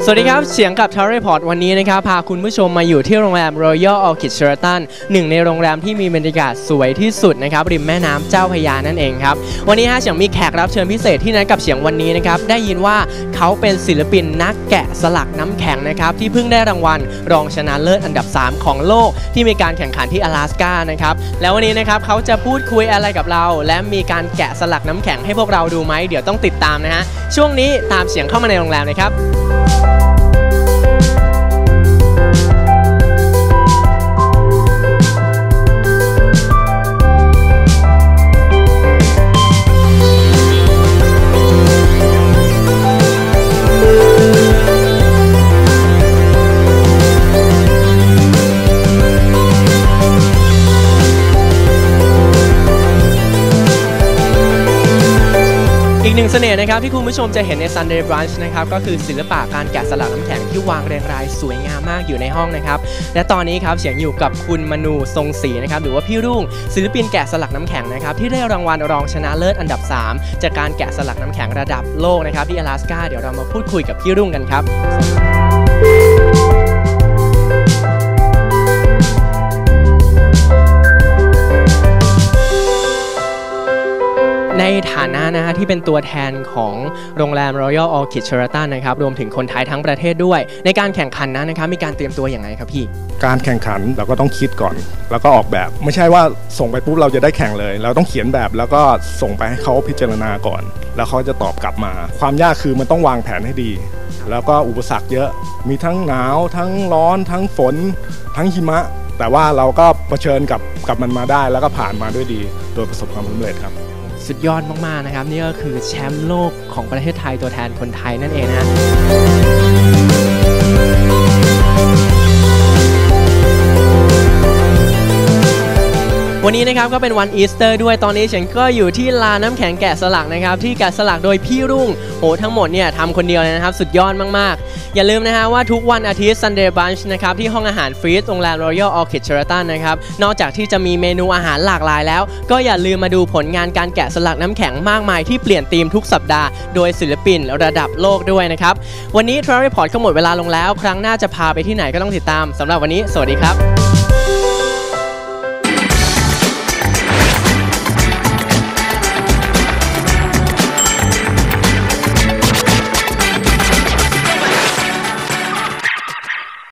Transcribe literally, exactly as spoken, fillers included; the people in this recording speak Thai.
สวัสดีครับเสียงกับ Travel Report วันนี้นะครับพาคุณผู้ชมมาอยู่ที่โรงแรม Royal Orchid Sheraton หนึ่งในโรงแรมที่มีบรรยากาศสวยที่สุดนะครับริมแม่น้ำเจ้าพระยานั่นเองครับวันนี้ฮะเสียงมีแขกรับเชิญพิเศษที่นัดกับเสียงวันนี้นะครับได้ยินว่าเขาเป็นศิลปินนักแกะสลักน้ำแข็งนะครับที่เพิ่งได้รางวัลรองชนะเลิศอันดับสามของโลกที่มีการแข่งขันที่阿拉斯านะครับแล้ววันนี้นะครับเขาจะพูดคุยอะไรกับเราและมีการแกะสลักน้ำแข็งให้พวกเราดูไหมเดี๋ยวต้องติดตามนะฮะช่วงนี้ตามเสียงเข้ามาในโรงแรมเลยครับอีกหนึ่งเสน่ห์นะครับที่คุณผู้ชมจะเห็นใน Sunday Brunch นะครับก็คือศิลปะการแกะสลักน้ำแข็งที่วางเรียงรายสวยงามมากอยู่ในห้องนะครับและตอนนี้ครับเสียงอยู่กับคุณมนูทรงศรีนะครับหรือว่าพี่รุ่งศิลปินแกะสลักน้ำแข็งนะครับที่ได้รางวัลรองชนะเลิศอันดับสามจากการแกะสลักน้ำแข็งระดับโลกนะครับที่阿拉斯าเดี๋ยวเรามาพูดคุยกับพี่รุ่งกันครับในฐานะนะฮะที่เป็นตัวแทนของโรงแรม Royal Orchid Sheraton นะครับรวมถึงคนไทยทั้งประเทศด้วยในการแข่งขันนั้นนะครับมีการเตรียมตัวอย่างไรครับพี่การแข่งขันเราก็ต้องคิดก่อนแล้วก็ออกแบบไม่ใช่ว่าส่งไปปุ๊บเราจะได้แข่งเลยเราต้องเขียนแบบแล้วก็ส่งไปให้เขาพิจารณาก่อนแล้วเขาจะตอบกลับมาความยากคือมันต้องวางแผนให้ดีแล้วก็อุปสรรคเยอะมีทั้งหนาวทั้งร้อนทั้งฝนทั้งหิมะแต่ว่าเราก็เผชิญกับกับมันมาได้แล้วก็ผ่านมาด้วยดีโดยประสบความสำเร็จครับสุดยอดมากๆนะครับนี่ก็คือแชมป์โลกของประเทศไทยตัวแทนคนไทยนั่นเองนะวันนี้นะครับก็เป็นวันอีสเตอร์ด้วยตอนนี้ฉันก็อยู่ที่ลานน้ำแข็งแกะสลักนะครับที่แกะสลักโดยพี่รุ่งโหทั้งหมดเนี่ยทำคนเดียวเลยนะครับสุดยอดมากๆอย่าลืมนะฮะว่าทุกวันอาทิตย์ Sunday Brunch นะครับที่ห้องอาหารฟรีซโรงแรม Royal Orchid Sheraton นะครับนอกจากที่จะมีเมนูอาหารหลากหลายแล้วก็อย่าลืมมาดูผลงานการแกะสลักน้ำแข็งมากมายที่เปลี่ยนธีมทุกสัปดาห์โดยศิลปินระดับโลกด้วยนะครับวันนี้ Travel Report ก็หมดเวลาลงแล้วครั้งหน้าจะพาไปที่ไหนก็ต้องติดตามสำหรับวันนี้สวัสดีครับ